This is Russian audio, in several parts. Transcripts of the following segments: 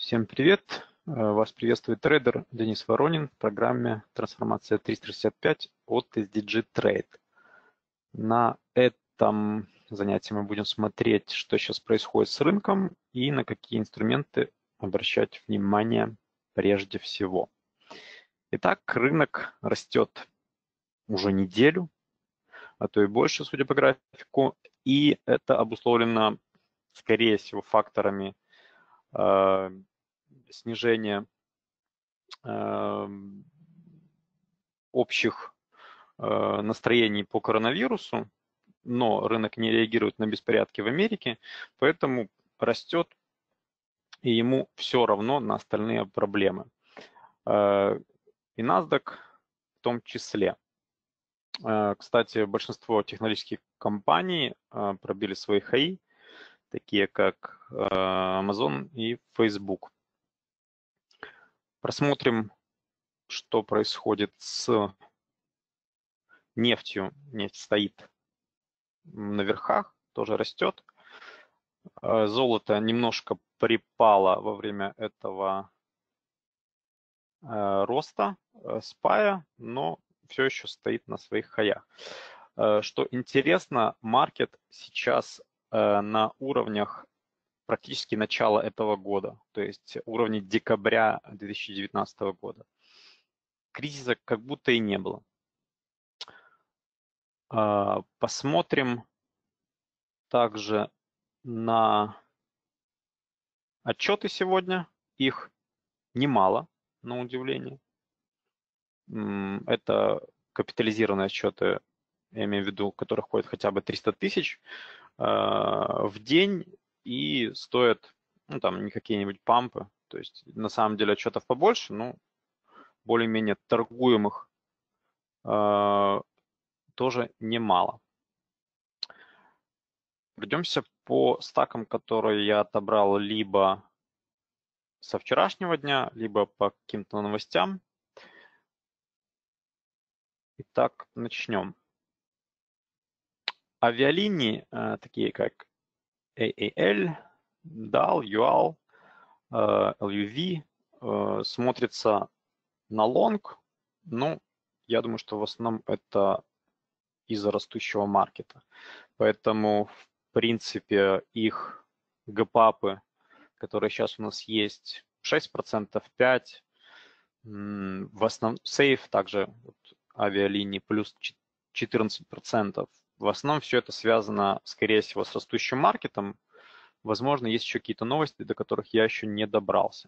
Всем привет! Вас приветствует трейдер Денис Воронин в программе «Трансформация 365» от SDG Trade. На этом занятии мы будем смотреть, что сейчас происходит с рынком и на какие инструменты обращать внимание прежде всего. Итак, рынок растет уже неделю, а то и больше, судя по графику, и это обусловлено, скорее всего, факторами снижения общих настроений по коронавирусу, но рынок не реагирует на беспорядки в Америке, поэтому растет, и ему все равно на остальные проблемы. И NASDAQ в том числе. Кстати, большинство технологических компаний пробили свои хаи, такие как Amazon и Facebook. Просмотрим, что происходит с нефтью. Нефть стоит на верхах, тоже растет. Золото немножко припало во время этого роста спая, но все еще стоит на своих хаях. Что интересно, маркет сейчас на уровнях практически начала этого года, то есть уровни декабря 2019 года. Кризиса как будто и не было. Посмотрим также на отчеты сегодня. Их немало, на удивление. Это капитализированные отчеты, я имею в виду, в которых ходят хотя бы 300 тысяч в день и стоят, ну, там, не какие-нибудь пампы. То есть, на самом деле, отчетов побольше, но более-менее торгуемых тоже немало. Пройдемся по стакам, которые я отобрал либо со вчерашнего дня, либо по каким-то новостям. Итак, начнем. Авиалинии, такие как AAL, DAL, UAL, LUV, смотрятся на лонг, но я думаю, что в основном это из-за растущего маркета. Поэтому, в принципе, их гэпапы, которые сейчас у нас есть, 6%, 5%, в основном сейф, также вот, авиалинии плюс 14%. В основном все это связано, скорее всего, с растущим маркетом. Возможно, есть еще какие-то новости, до которых я еще не добрался.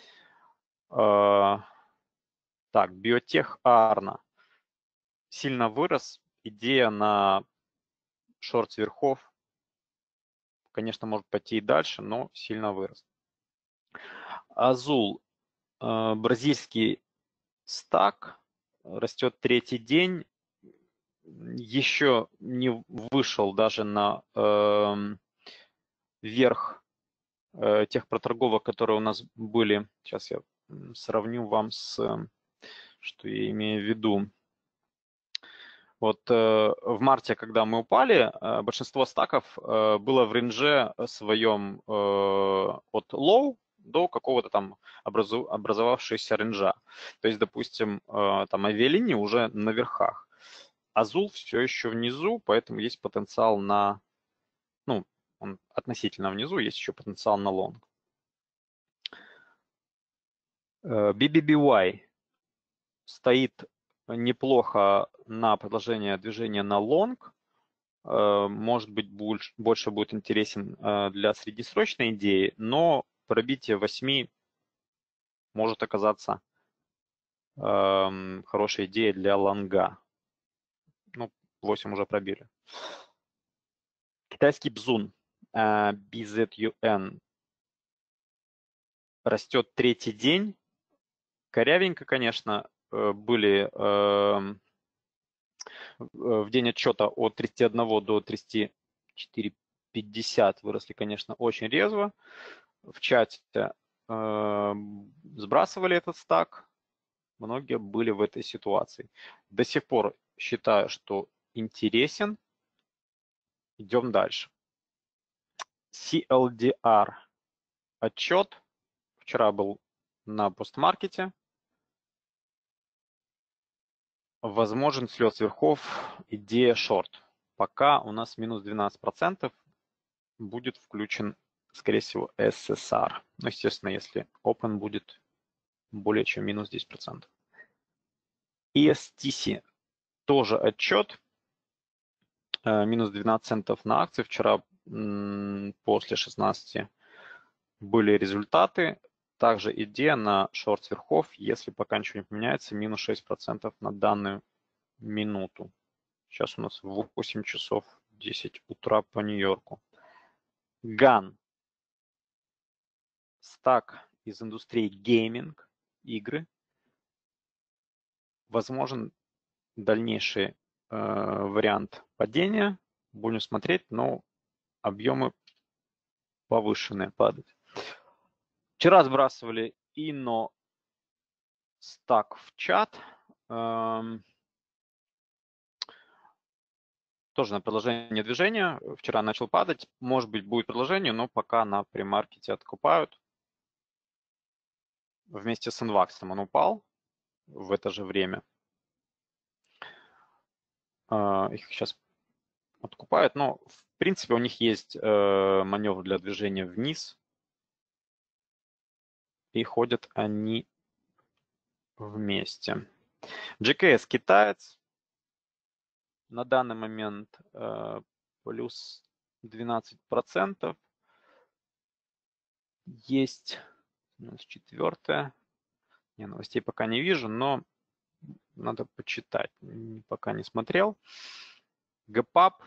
Так, биотех Арна сильно вырос. Идея на шорт сверхов, конечно, может пойти и дальше, но сильно вырос. Азул, бразильский стак, растет третий день. Еще не вышел даже на верх тех проторговок, которые у нас были. Сейчас я сравню вам с, что я имею в виду. Вот в марте, когда мы упали, большинство стаков было в рейнже своем от low до какого-то там образовавшегося рейнжа. То есть, допустим, там авиалинии уже на верхах. Азул все еще внизу, поэтому есть потенциал на, ну, он относительно внизу, есть еще потенциал на лонг. BBBY стоит неплохо на продолжение движения на лонг. Может быть, больше будет интересен для среднесрочной идеи, но пробитие 8 может оказаться хорошей идеей для лонга. Ну, 8 уже пробили. Китайский бзун, BZUN, растет третий день. Корявенько, конечно, были в день отчета от 31 до 34,50 выросли, конечно, очень резво. В чате сбрасывали этот стак. Многие были в этой ситуации. До сих пор считаю, что интересен. Идем дальше. CLDR. Отчет вчера был на постмаркете. Возможен слет с верхов, идея шорт. Пока у нас минус 12%, будет включен, скорее всего, SSR. Ну, естественно, если Open будет более чем минус 10%. ESTC тоже отчет. Минус 12 центов на акции. Вчера после 16 были результаты. Также идея на шорт сверхов, если пока ничего не поменяется, минус 6% на данную минуту. Сейчас у нас 8 часов 10 утра по Нью-Йорку. GAN. Стак из индустрии гейминг, игры. Возможен дальнейший вариант падения. Будем смотреть, но объемы повышенные падать. Вчера сбрасывали Inno стак в чат. Тоже на продолжение движения. Вчера начал падать. Может быть, будет продолжение, но пока на премаркете откупают. Вместе с Invax он упал в это же время. Их сейчас откупают, но в принципе у них есть маневр для движения вниз. И ходят они вместе. GKS китаец. На данный момент плюс 12%. Есть четвертое. Новостей пока не вижу, но надо почитать. Пока не смотрел. ГПАП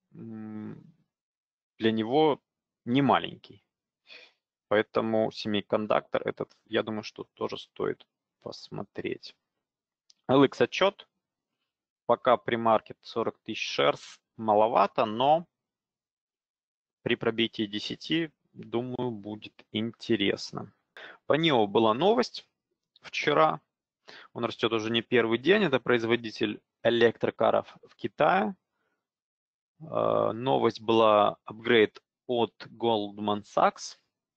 для него не маленький. Поэтому семикондуктор этот, я думаю, что тоже стоит посмотреть. LX отчет. Пока премаркет 40 тысяч shares маловато, но при пробитии 10, думаю, будет интересно. По NIO была новость вчера. Он растет уже не первый день. Это производитель электрокаров в Китае. Новость была апгрейд от Goldman Sachs.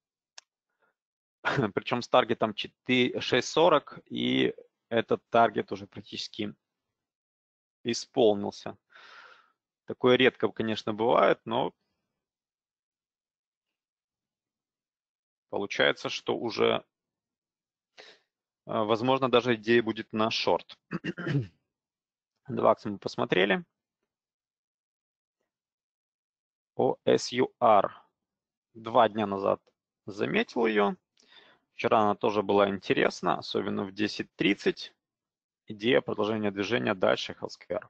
Причем с таргетом 6.40. И этот таргет уже практически исполнился. Такое редко, конечно, бывает, но получается, что уже, возможно, даже идея будет на шорт. DVAX мы посмотрели. OSUR. 2 дня назад заметил ее. Вчера она тоже была интересна, особенно в 10:30. Идея продолжения движения дальше Healthcare.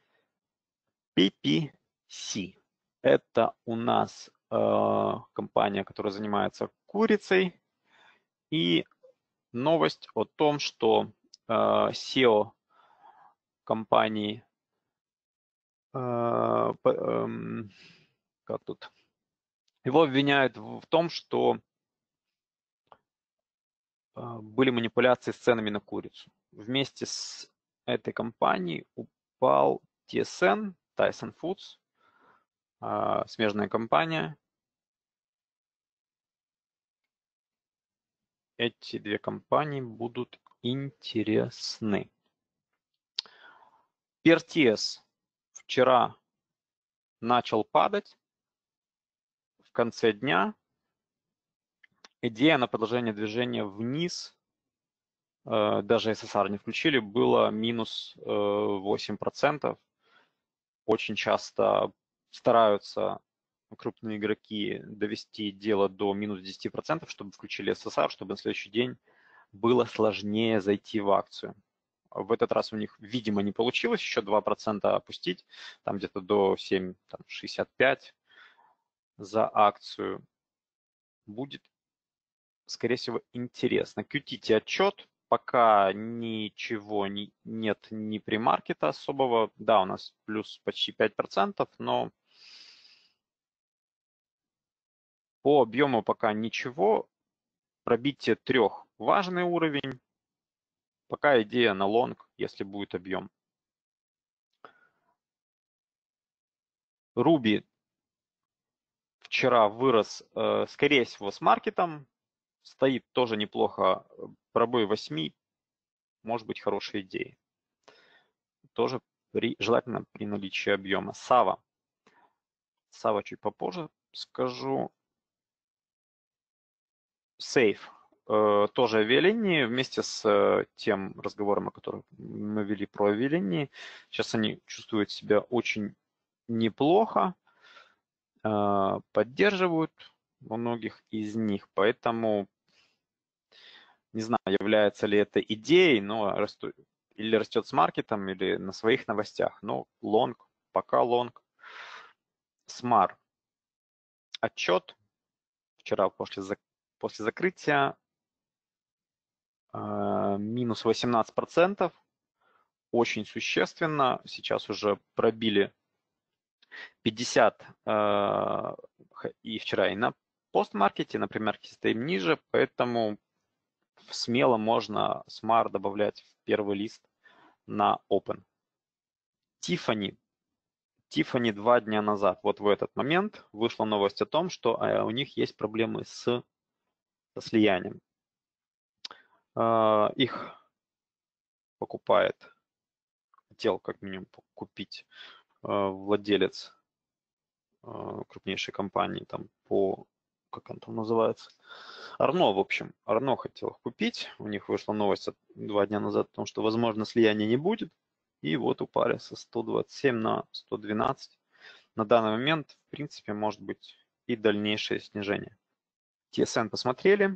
PPC. Это у нас компания, которая занимается курицей. И новость о том, что SEO компании, как тут, его обвиняют в том, что были манипуляции с ценами на курицу. Вместе с этой компанией упал TSN, Tyson Foods, смежная компания. Эти две компании будут интересны. PRTS вчера начал падать в конце дня. Идея на продолжение движения вниз, даже SSR не включили, было минус 8%. Очень часто стараются крупные игроки довести дело до минус 10%, чтобы включили SSR, чтобы на следующий день было сложнее зайти в акцию. В этот раз у них, видимо, не получилось еще 2% опустить, там где-то до 7,65 за акцию. Будет, скорее всего, интересно. QTT отчет. Пока ничего нет ни премаркета особого. Да, у нас плюс почти 5%, но по объему пока ничего. Пробитие 3 важный уровень. Пока идея на лонг, если будет объем. Ruby вчера вырос, скорее всего, с маркетом. стоит тоже неплохо. Пробой 8 может быть хорошей идеей. Тоже желательно при наличии объема. Сава. Сава чуть попозже скажу. Сейф. Тоже авиалинии вместе с тем разговором, о котором мы вели про авиалинии. Сейчас они чувствуют себя очень неплохо, поддерживают во многих из них, поэтому не знаю, является ли это идеей, но или растет с маркетом, или на своих новостях, но лонг, пока лонг. Смар. Отчет вчера после закрытия минус 18%, очень существенно. Сейчас уже пробили 50 и вчера, и на постмаркете, на премаркете стоим ниже, поэтому смело можно Smart добавлять в первый лист на Open. Tiffany 2 дня назад, вот в этот момент, вышла новость о том, что у них есть проблемы со слиянием. Их хотел как минимум купить владелец крупнейшей компании, там как он там называется? Арно, в общем. Арно хотел их купить. У них вышла новость 2 дня назад о том, что, возможно, слияния не будет. И вот упали со 127 на 112. На данный момент, в принципе, может быть и дальнейшее снижение. TSN посмотрели.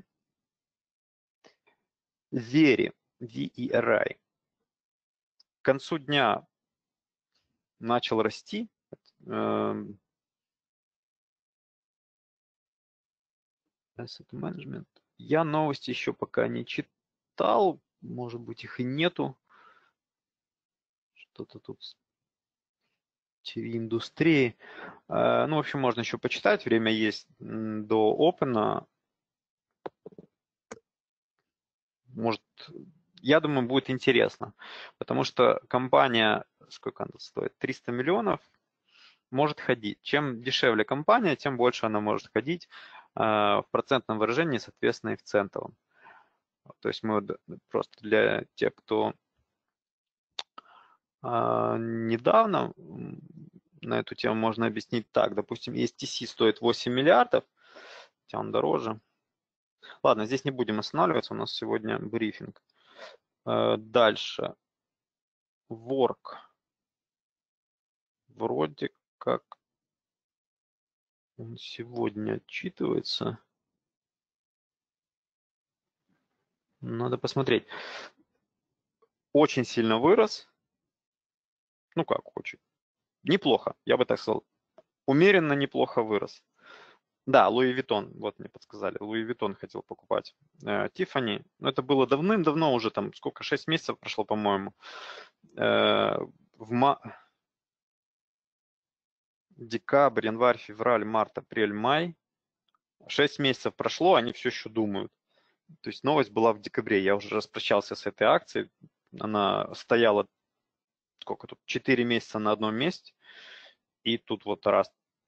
Veri, VERI. К концу дня начал расти. Asset Management. Я новости еще пока не читал. Может быть, их и нету. Что-то тут TV-индустрии. Ну, в общем, можно еще почитать. Время есть до Open. Может, я думаю, будет интересно. Потому что компания, сколько она стоит? 300 миллионов может ходить. Чем дешевле компания, тем больше она может ходить в процентном выражении, соответственно, и в центовом. То есть мы просто для тех, кто недавно, на эту тему можно объяснить так. Допустим, ESTC стоит 8 миллиардов, хотя он дороже. Ладно, здесь не будем останавливаться, у нас сегодня брифинг. Дальше. Work. Вроде как он сегодня отчитывается. Надо посмотреть. Очень сильно вырос. Ну как очень? Неплохо, я бы так сказал. Умеренно неплохо вырос. Да, Луи Виттон, вот мне подсказали. Луи Виттон хотел покупать. Тиффани, но это было давным-давно уже, там сколько, 6 месяцев прошло, по-моему. Декабрь, январь, февраль, март, апрель, май. 6 месяцев прошло, они все еще думают. То есть новость была в декабре. Я уже распрощался с этой акцией. Она стояла, сколько тут, 4 месяца на одном месте. И тут вот раз.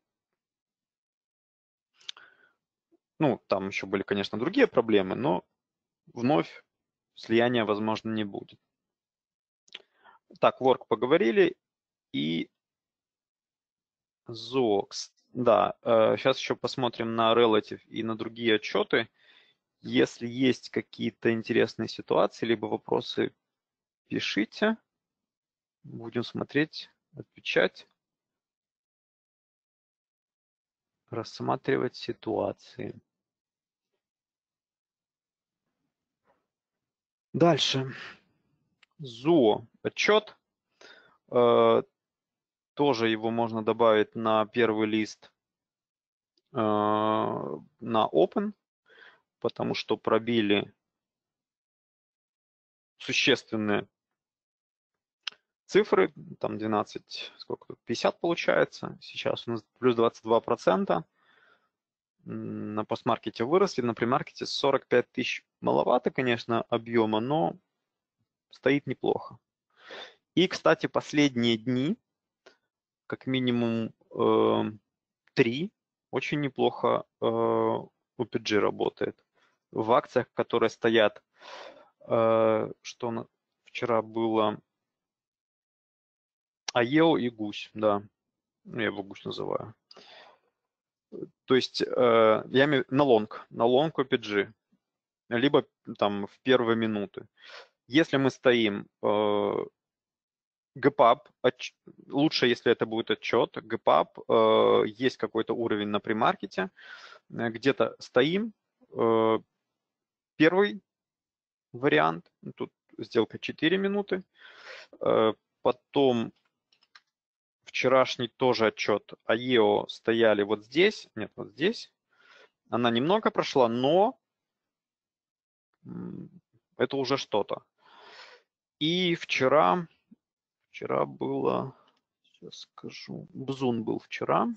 Ну, там еще были, конечно, другие проблемы, но вновь слияния, возможно, не будет. Так, Work поговорили. И ZOX. Да, сейчас еще посмотрим на Relative и на другие отчеты. Если есть какие-то интересные ситуации, либо вопросы, пишите. Будем смотреть, отвечать, рассматривать ситуации. Дальше. ЗОО. Отчет. Тоже его можно добавить на первый лист на Open, потому что пробили существенные цифры, там 12, сколько тут, 50 получается, сейчас у нас плюс 22%. На постмаркете выросли, на премаркете 45 тысяч. Маловато, конечно, объема, но стоит неплохо. И, кстати, последние дни, как минимум 3, очень неплохо OPG работает. в акциях, которые стоят, что вчера было, АЕО и гусь, да, я его гусь называю. То есть я имею на лонг OPG, либо там в первые минуты. Если мы стоим ГПАП, лучше, если это будет отчет, ГПАП, есть какой-то уровень на премаркете, где-то стоим, первый вариант, тут сделка 4 минуты, потом вчерашний тоже отчет, АЕО стояли вот здесь, нет, вот здесь, она немного прошла, но это уже что-то. И вчера было, сейчас скажу, Бзун был вчера.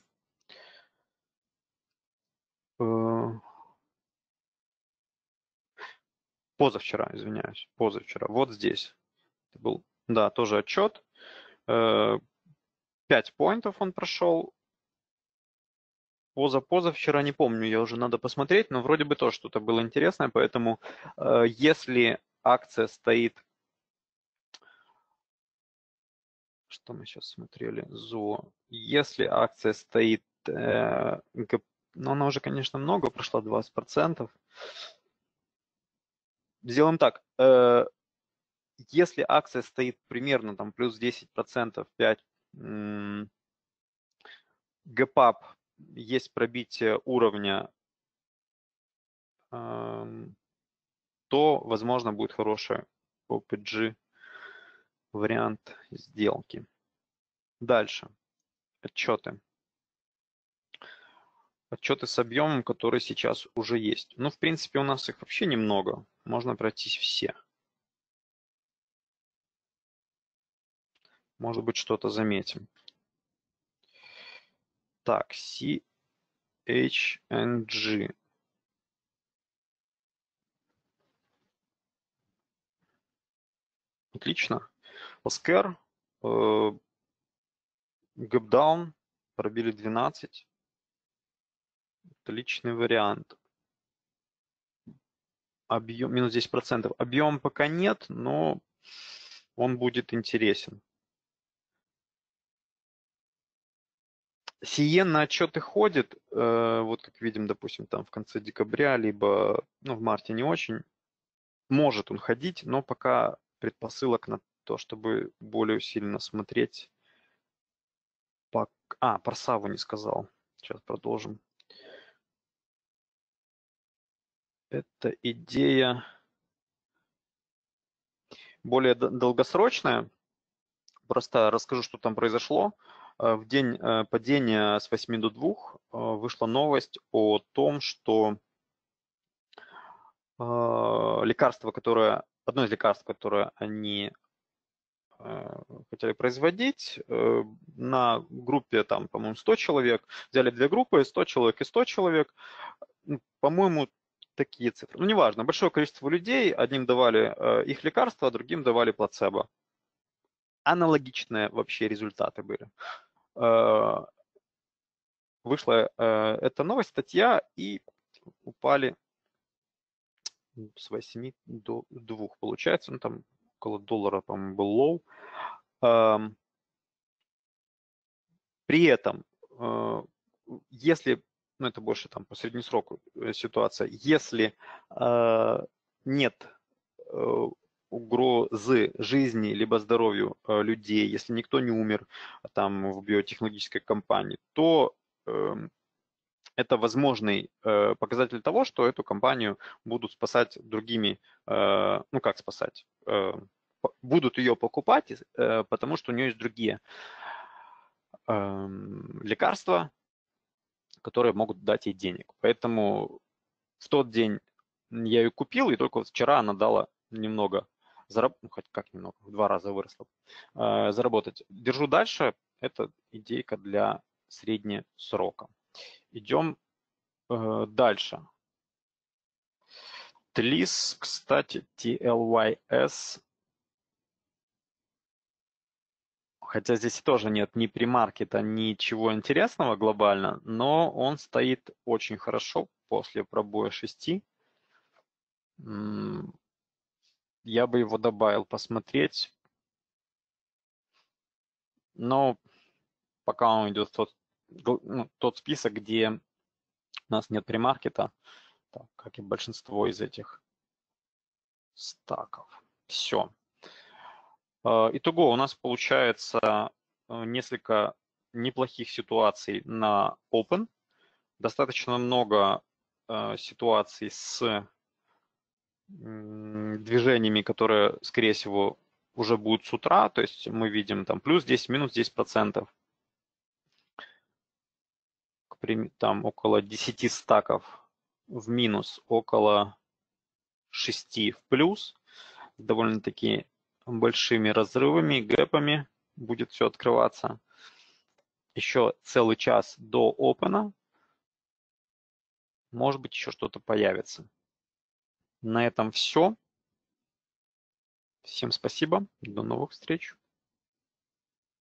Позавчера, извиняюсь, позавчера. Вот здесь. Это был, да, тоже отчет. 5 поинтов он прошел. Позавчера не помню, я уже надо посмотреть, но вроде бы тоже что-то было интересное, поэтому если акция стоит, что мы сейчас смотрели, ЗО, если акция стоит, ну она уже, конечно, много, прошла 20%. Сделаем так, если акция стоит примерно там плюс 10%, 5, ГПАП, есть пробитие уровня, то, возможно, будет хороший OPG вариант сделки. Дальше. Отчеты. Отчеты с объемом, который сейчас уже есть. Ну, в принципе, у нас их вообще немного. Можно пройтись все. Может быть, что-то заметим. Так, CHNG. Отлично. Оскар. Гэпдаун. Пробили 12. Отличный вариант. Объем минус 10%. Объем пока нет, но он будет интересен. Сиен на отчеты ходит, вот как видим, допустим, там в конце декабря, либо ну, в марте не очень. Может он ходить, но пока предпосылок на то, чтобы более усиленно смотреть. Про Саву не сказал. Сейчас продолжим. Это идея более долгосрочная. Просто расскажу, что там произошло. В день падения с 8 до 2 вышла новость о том, что лекарство, одно из лекарств, которое они хотели производить, на группе, там, по-моему, 100 человек, взяли 2 группы, 100 человек и 100 человек, по-моему, такие цифры. Ну, неважно, большое количество людей, одним давали их лекарства, а другим давали плацебо. Аналогичные вообще результаты были. Вышла эта новость, статья, и упали с 8 до 2, получается, ну, там около $1, по-моему, был лоу. При этом, если, ну это больше там по среднесроку ситуация, если нет угрозы жизни либо здоровью людей, если никто не умер там в биотехнологической компании, то это возможный показатель того, что эту компанию будут спасать другими, ну как спасать, будут ее покупать, потому что у нее есть другие лекарства, которые могут дать ей денег. Поэтому в тот день я ее купил, и только вот вчера она дала немного, ну, хоть как немного, в 2 раза выросла, заработать. Держу дальше. Это идейка для среднесрока. Идем дальше. TLYS, кстати, TLYS. Хотя здесь тоже нет ни премаркета, ничего интересного глобально, но он стоит очень хорошо после пробоя 6. Я бы его добавил посмотреть, но пока он идет тот список, где у нас нет премаркета, так, как и большинство из этих стаков. Все. Итого у нас получается несколько неплохих ситуаций на Open. Достаточно много ситуаций с движениями, которые, скорее всего, уже будут с утра. То есть мы видим там плюс 10, минус 10%. Там около 10 стаков в минус, около 6 в плюс. Довольно-таки большими разрывами, гэпами будет все открываться. Еще целый час до опена. Может быть, еще что-то появится. На этом все. Всем спасибо. До новых встреч.